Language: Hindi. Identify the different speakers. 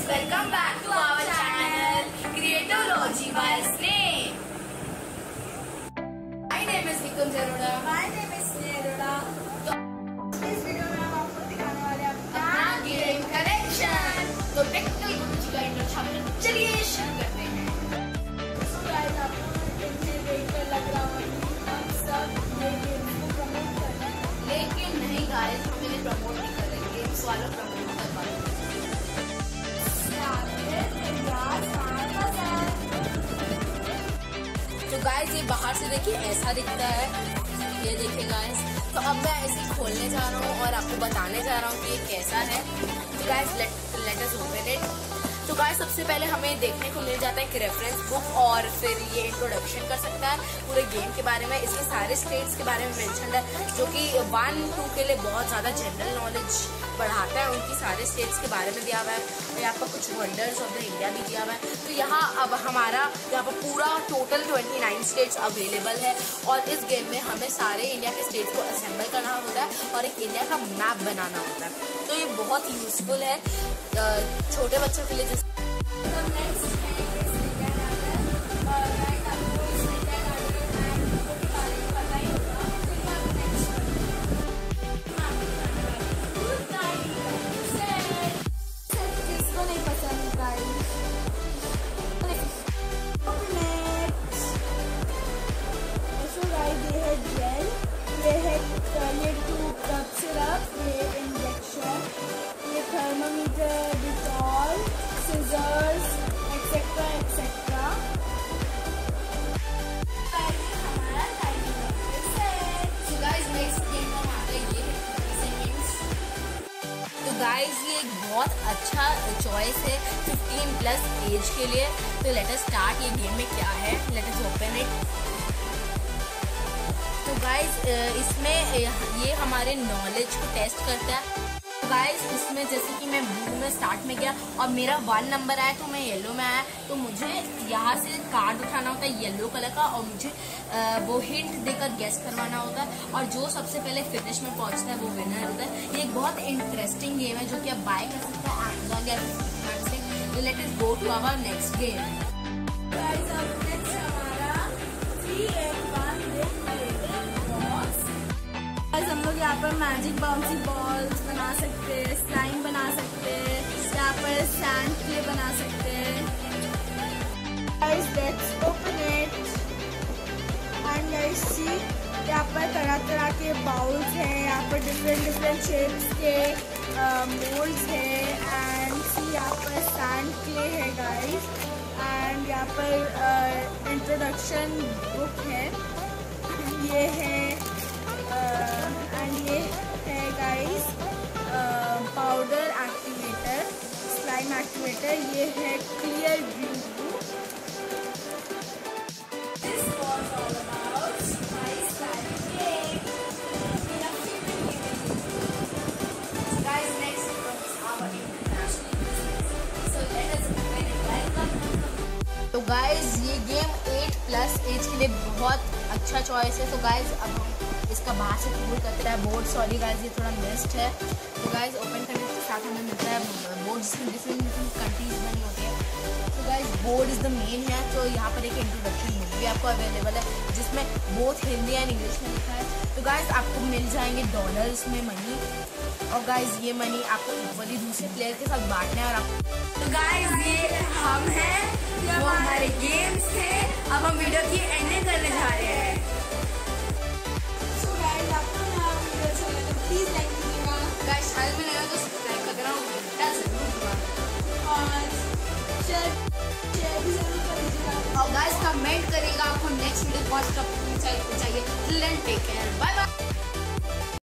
Speaker 1: welcome back to our channel Creativology by Sneh. My name is Vikram Zeroda.
Speaker 2: My name is Sneh Arora. इस वीडियो में हम आपको दिखाने वाले हैं
Speaker 1: अपना गेम कलेक्शन। तो टेक्निकल गुरुजी का इंट्रोडक्शन चलिए शुरू करते हैं।
Speaker 2: So guys, आपको देखने देखकर लग रहा होगा कि हम सब ये गेम को प्रमोट कर रहे हैं,
Speaker 1: लेकिन नहीं गाइस, हम इन्हें प्रमोट नहीं कर रहे, गेम्स वालों प्रमोट कर पा रहे हैं। तो गाइस ये बाहर से देखिए ऐसा दिखता है, ये देखिए गाइस। तो अब मैं इसे खोलने जा रहा हूँ और आपको बताने जा रहा हूँ कि ये कैसा है। तो guys let us open it. तो गाइस सबसे पहले हमें देखने को मिल जाता है कि रेफरेंस बुक, और फिर ये इंट्रोडक्शन कर सकता है पूरे गेम के बारे में। इसके सारे स्टेट्स के बारे में मेंशन है, जो कि 1-2 के लिए बहुत ज़्यादा जनरल नॉलेज बढ़ाता है। उनकी सारे स्टेट्स के बारे में दिया हुआ है, और यहाँ पर कुछ वंडर्स ऑफ द इंडिया भी दिया हुआ है। तो यहाँ अब हमारा यहाँ पर पूरा टोटल 29 स्टेट्स अवेलेबल है, और इस गेम में हमें सारे इंडिया के स्टेट्स को असेंबल करना होता है और एक इंडिया का मैप बनाना होता है। तो ये बहुत यूजफुल है छोटे बच्चों के लिए।
Speaker 2: Thermometer, Dettol, scissors, etcetera etcetera.
Speaker 1: तो गाइस ये एक बहुत अच्छा चॉइस है 15+ एज के लिए। तो लेट अस स्टार्ट। ये गेम में क्या है, लेट अस ओपन इट। तो गाइस इसमें ये हमारे नॉलेज को टेस्ट करता है। गाइस इसमें जैसे कि मैं ब्लू में स्टार्ट में गया और मेरा 1 नंबर आया, तो मैं येलो में आया। तो मुझे यहाँ से कार्ड उठाना होता है येलो कलर का, और मुझे वो हिंट देकर गेस करवाना होता है, और जो सबसे पहले फिनिश में पहुँचता है वो विनर होता है। ये एक बहुत इंटरेस्टिंग गेम है जो कि आप बाय कर सकते हैं Amazon या फ्लिपकार्ट से। तो let us go to our next game.
Speaker 2: Guys अब नेक्स्ट हमारा 3-in-1 हम लोग यहाँ पर मैजिक बाउंसी बॉल्स बना सकते हैं, स्लाइम बना सकते हैं, यहाँ पर सैंड क्ले बना सकते हैं। Guys let's open it and guys see, यहाँ पर तरह तरह के बाउल्स हैं, यहाँ पर डिफरेंट शेप्स के मोल्ड्स हैं, एंड सी यहाँ पर सैंड क्ले है गाइस, एंड यहाँ पर इंट्रोडक्शन बुक है, ये है एंड ये है guys powder activator, slime activator, ये है clear view. This was all about my slime cake.
Speaker 1: Guys next is our international business. So let us open it. तो गाइस ये गेम 8+ एज के लिए बहुत अच्छा चॉइस है। तो गाइस अब हम इसका बाहर से टूल करते हैं बोर्ड। सॉरी गाइस ये थोड़ा मिस्ड है। तो गाइस ओपन करने के साथ हमें मिलता है बोर्ड, जिसमें डिफरेंट कंट्रीज बनी होती है। तो guys board is the main है। तो यहाँ पर एक इंट्रोडक्शन बुक भी आपको अवेलेबल है, जिसमें बोथ हिंदी एंड इंग्लिश में लिखा है। तो गाइस आपको मिल जाएंगे डॉलर्स में मनी, और गाइस ये मनी आपको इक्वली दूसरे प्लेयर के साथ बांटना है। और आप तो गाइस ये हम हैं, वो हमारे गेम्स थे। अब हम वीडियो की एंडिंग करने जा रहे हैं।
Speaker 2: प्लीज लाइक कीजिएगा
Speaker 1: गाइस, चैनल में नया तो सब्सक्राइब कर देना, घंटा जरूर दबाना,
Speaker 2: और शेयर भी जरूर कर दीजिएगा,
Speaker 1: और गाइस कमेंट करिएगा आपको नेक्स्ट वीडियो कौन सा चाहिए। Till then take care, bye bye.